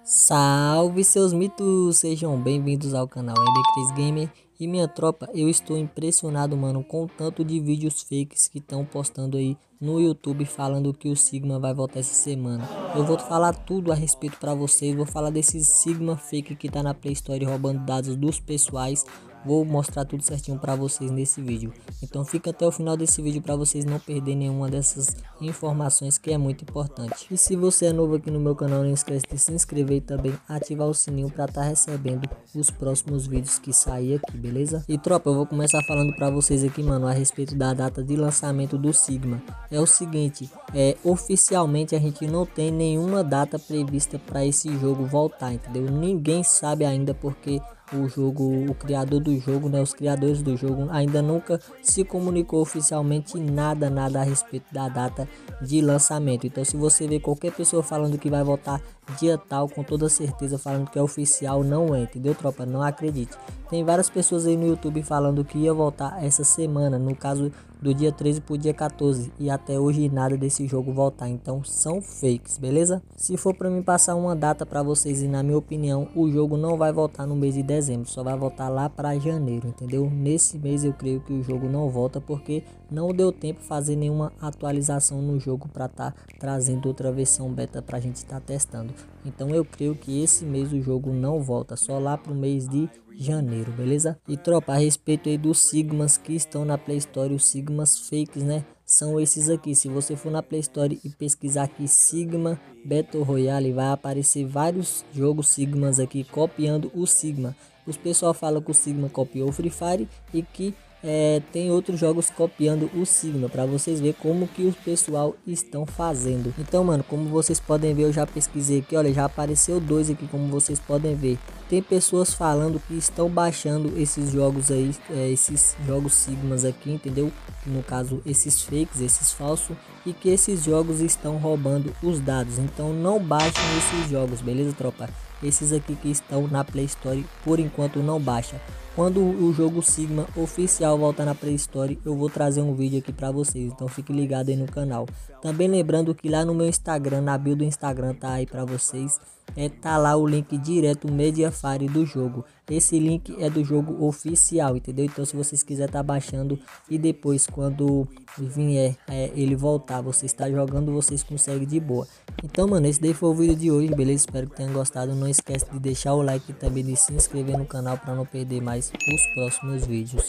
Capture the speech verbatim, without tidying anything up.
Salve seus mitos, sejam bem-vindos ao canal L B três Gamer. E minha tropa, eu estou impressionado, mano, com o tanto de vídeos fakes que estão postando aí no YouTube falando que o Sigma vai voltar essa semana. Eu vou falar tudo a respeito para vocês, vou falar desse Sigma fake que tá na Play Store roubando dados dos pessoais. Vou mostrar tudo certinho para vocês nesse vídeo. Então fica até o final desse vídeo para vocês não perderem nenhuma dessas informações que é muito importante. E se você é novo aqui no meu canal, não esquece de se inscrever e também ativar o sininho para estar tá recebendo os próximos vídeos que sair aqui, beleza? E tropa, eu vou começar falando para vocês aqui, mano, a respeito da data de lançamento do Sigma. É o seguinte, é oficialmente a gente não tem nenhuma data prevista para esse jogo voltar, entendeu? Ninguém sabe ainda porque o jogo, o criador do jogo, né, os criadores do jogo ainda nunca se comunicou oficialmente nada, nada a respeito da data de lançamento. Então se você vê qualquer pessoa falando que vai voltar dia tal, com toda certeza falando que é oficial, não é, entendeu, tropa? Não acredite. Tem várias pessoas aí no YouTube falando que ia voltar essa semana, no caso do dia treze pro dia quatorze, e até hoje nada desse jogo voltar, então são fakes, beleza? Se for para mim passar uma data para vocês, e na minha opinião o jogo não vai voltar no mês de dezembro, só vai voltar lá para janeiro, entendeu? Nesse mês eu creio que o jogo não volta porque não deu tempo fazer nenhuma atualização no jogo para estar tá trazendo outra versão beta pra gente estar tá testando. Então eu creio que esse mês o jogo não volta, só lá pro mês de janeiro, beleza? E tropa, a respeito aí dos Sigmas que estão na Play Store, os Sigmas fakes, né? São esses aqui. Se você for na Play Store e pesquisar aqui Sigma Battle Royale, vai aparecer vários jogos Sigmas aqui copiando o Sigma. Os pessoal falam que o Sigma copiou o Free Fire e que É, tem outros jogos copiando o Sigma, para vocês ver como que o pessoal estão fazendo. Então, mano, como vocês podem ver, eu já pesquisei aqui, olha, já apareceu dois aqui, como vocês podem ver. Tem pessoas falando que estão baixando esses jogos aí, é, esses jogos Sigmas aqui, entendeu? No caso, esses fakes, esses falsos, e que esses jogos estão roubando os dados. Então não baixem esses jogos, beleza, tropa? Esses aqui que estão na Play Store, por enquanto não baixa. Quando o jogo Sigma oficial voltar na Play Store, eu vou trazer um vídeo aqui para vocês, então fique ligado aí no canal. Também lembrando que lá no meu Instagram, na bio do Instagram tá aí para vocês, é, tá lá o link direto Mediafire do jogo. Esse link é do jogo oficial, entendeu? Então se vocês quiserem tá baixando e depois quando vier é, ele voltar, você está jogando, vocês conseguem de boa. Então, mano, esse daí foi o vídeo de hoje, beleza? Espero que tenham gostado. Não esquece de deixar o like e também de se inscrever no canal para não perder mais os próximos vídeos.